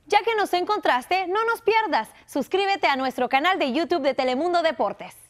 Ya que nos encontraste, no nos pierdas. Suscríbete a nuestro canal de YouTube de Telemundo Deportes.